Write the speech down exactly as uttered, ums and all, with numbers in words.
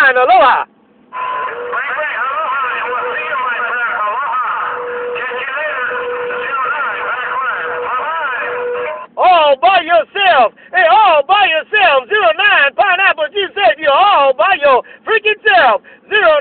nine, aloha. All by yourself. Hey, all by yourself. Zero nine pineapple. You said you all by your freaking self. Zero